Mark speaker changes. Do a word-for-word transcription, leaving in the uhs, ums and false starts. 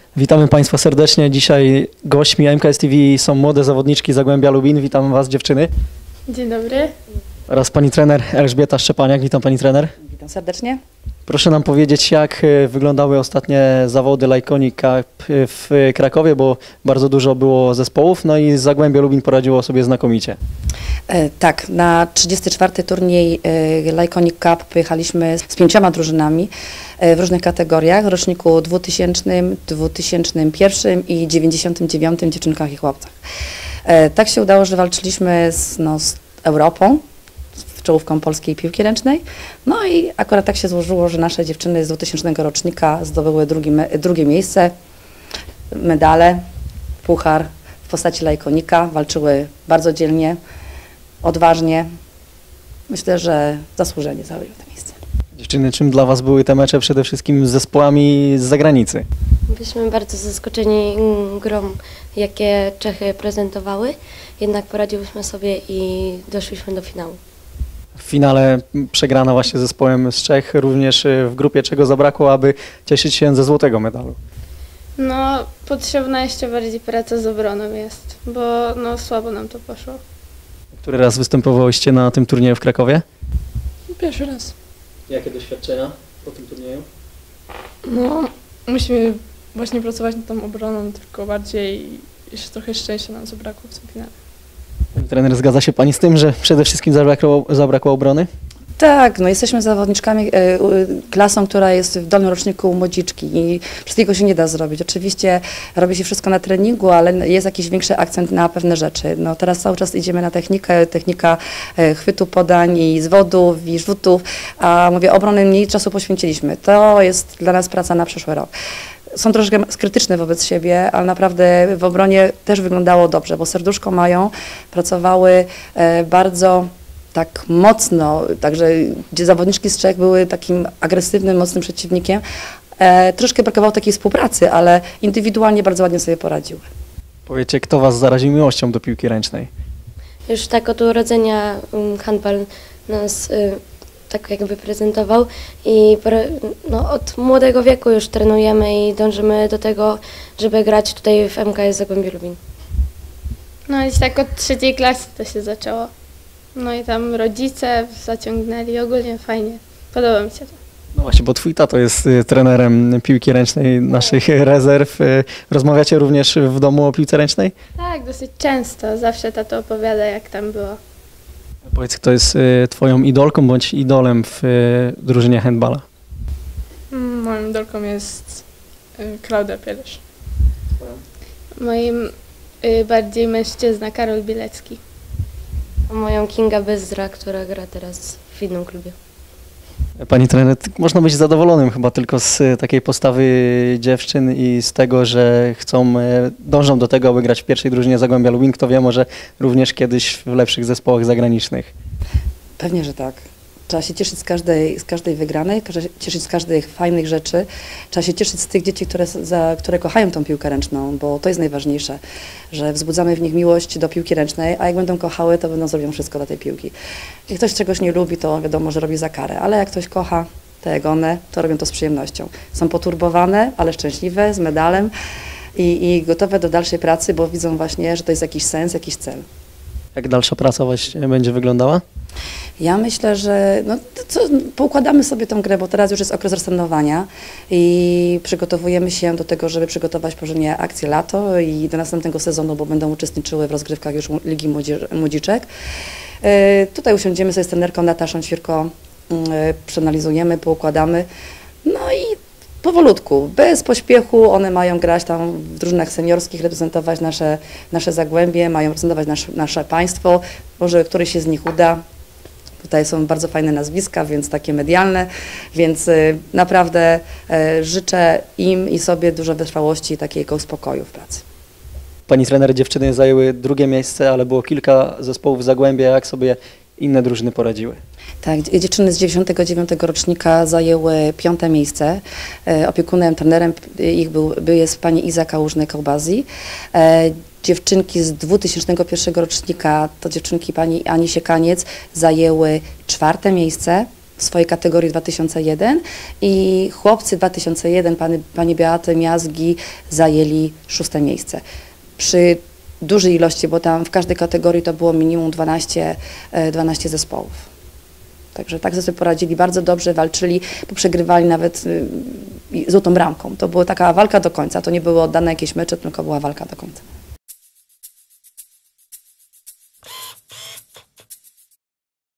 Speaker 1: Witamy Państwa serdecznie. Dzisiaj gośćmi M K S T V są młode zawodniczki Zagłębia Lubin. Witamy Was, dziewczyny.
Speaker 2: Dzień dobry.
Speaker 1: Oraz pani trener Elżbieta Szczepaniak. Witam pani trener.
Speaker 3: Witam serdecznie.
Speaker 1: Proszę nam powiedzieć, jak wyglądały ostatnie zawody Lyconic Cup w Krakowie, bo bardzo dużo było zespołów, no i Zagłębie Lubin poradziło sobie znakomicie.
Speaker 3: E, tak, na trzydziesty czwarty turniej e, Lyconic Cup pojechaliśmy z pięcioma drużynami e, w różnych kategoriach, w roczniku dwutysięcznym, dwa tysiące pierwszym i dziewięćdziesiątym dziewiątym dziewczynkach i chłopcach. E, tak się udało, że walczyliśmy z, no, z Europą, z czołówką polskiej piłki ręcznej. No i akurat tak się złożyło, że nasze dziewczyny z dwutysięcznego rocznika zdobyły drugi, drugie miejsce, medale, puchar w postaci Lyconica, walczyły bardzo dzielnie, odważnie. Myślę, że zasłużenie zajęły to miejsce.
Speaker 1: Dziewczyny, czym dla Was były te mecze przede wszystkim z zespołami z zagranicy?
Speaker 2: Byliśmy bardzo zaskoczeni grą, jakie Czechy prezentowały, jednak poradziłyśmy sobie i doszliśmy do finału.
Speaker 1: W finale przegrana właśnie z zespołem z Czech, również w grupie, czego zabrakło, aby cieszyć się ze złotego medalu.
Speaker 4: No, potrzebna jeszcze bardziej praca z obroną jest, bo no, słabo nam to poszło.
Speaker 1: Który raz występowałyście na tym turnieju w Krakowie?
Speaker 4: Pierwszy raz.
Speaker 1: Jakie doświadczenia po tym turnieju?
Speaker 5: No, musimy właśnie pracować nad tą obroną, tylko bardziej jeszcze trochę szczęścia nam zabrakło w tym finale.
Speaker 1: Pani trener, zgadza się Pani z tym, że przede wszystkim zabrakło, zabrakło obrony?
Speaker 3: Tak, no jesteśmy zawodniczkami, e, klasą, która jest w dolnym roczniku młodziczki i wszystkiego się nie da zrobić. Oczywiście robi się wszystko na treningu, ale jest jakiś większy akcent na pewne rzeczy. No teraz cały czas idziemy na technikę, technika e, chwytu podań i zwodów i rzutów, a mówię, obrony mniej czasu poświęciliśmy. To jest dla nas praca na przyszły rok. Są troszkę krytyczne wobec siebie, ale naprawdę w obronie też wyglądało dobrze, bo serduszko mają, pracowały e, bardzo tak mocno, także gdzie zawodniczki z Czech były takim agresywnym, mocnym przeciwnikiem. E, troszkę brakowało takiej współpracy, ale indywidualnie bardzo ładnie sobie poradziły.
Speaker 1: Powiecie, kto Was zaraził miłością do piłki ręcznej?
Speaker 2: Już tak od urodzenia um, handball nas y, tak jakby prezentował i no, od młodego wieku już trenujemy i dążymy do tego, żeby grać tutaj w M K S Zagłębie Lubin.
Speaker 4: No i tak od trzeciej klasy to się zaczęło. No i tam rodzice zaciągnęli, ogólnie fajnie. Podoba mi się to.
Speaker 1: No właśnie, bo Twój tato jest y, trenerem piłki ręcznej naszych rezerw. Y, rozmawiacie również w domu o piłce ręcznej?
Speaker 4: Tak, dosyć często. Zawsze tato opowiada, jak tam było.
Speaker 1: Powiedz, kto jest y, Twoją idolką bądź idolem w y, drużynie handballa?
Speaker 5: Mm, Moją idolką jest y, Klaudia Pielesz.
Speaker 4: Moim y, bardziej mężczyzna Karol Bielecki.
Speaker 2: A moją Kinga Bezdra, która gra teraz w innym klubie.
Speaker 1: Pani trener, można być zadowolonym chyba tylko z y, takiej postawy dziewczyn i z tego, że chcą, y, dążą do tego, aby grać w pierwszej drużynie Zagłębia Lubin. Kto wie, może również kiedyś w lepszych zespołach zagranicznych.
Speaker 3: Pewnie, że tak. Trzeba się cieszyć z każdej, z każdej wygranej, trzeba się cieszyć z każdych fajnych rzeczy. Trzeba się cieszyć z tych dzieci, które, za, które kochają tą piłkę ręczną, bo to jest najważniejsze, że wzbudzamy w nich miłość do piłki ręcznej, a jak będą kochały, to będą zrobią wszystko dla tej piłki. Jak ktoś czegoś nie lubi, to wiadomo, że robi za karę, ale jak ktoś kocha, tak jak one, to robią to z przyjemnością. Są poturbowane, ale szczęśliwe, z medalem i, i gotowe do dalszej pracy, bo widzą właśnie, że to jest jakiś sens, jakiś cel.
Speaker 1: Jak dalsza praca właśnie będzie wyglądała?
Speaker 3: Ja myślę, że no, to co, poukładamy sobie tą grę, bo teraz już jest okres rozstanowania i przygotowujemy się do tego, żeby przygotować później akcję lato i do następnego sezonu, bo będą uczestniczyły w rozgrywkach już Ligi Młodziczek. Yy, tutaj usiądziemy sobie z trenerką Nataszą Ćwirko, yy, przeanalizujemy, poukładamy. No i powolutku, bez pośpiechu, one mają grać tam w drużynach seniorskich, reprezentować nasze, nasze Zagłębie, mają reprezentować nasz, nasze państwo, może któryś się z nich uda. Tutaj są bardzo fajne nazwiska, więc takie medialne, więc y, naprawdę y, życzę im i sobie dużo wytrwałości i takiego spokoju w pracy.
Speaker 1: Pani trener, dziewczyny zajęły drugie miejsce, ale było kilka zespołów Zagłębia. Jak sobie inne drużyny poradziły?
Speaker 3: Tak, dziewczyny z dziewięćdziesiątego dziewiątego rocznika zajęły piąte miejsce. E, opiekunem, trenerem ich był, był jest pani Iza Kałużny-Kołbazi. E, dziewczynki z dwutysięcznego pierwszego rocznika, to dziewczynki pani Ani Siekaniec zajęły czwarte miejsce. w swojej kategorii dwa tysiące jeden i chłopcy dwa tysiące jeden, pani, pani Beaty Miazgi zajęli szóste miejsce. Przy dużej ilości, bo tam w każdej kategorii to było minimum dwanaście, dwanaście zespołów. Także tak sobie poradzili bardzo dobrze, walczyli, bo przegrywali nawet y, złotą bramką. To była taka walka do końca, to nie było oddane jakieś mecze, tylko była walka do końca.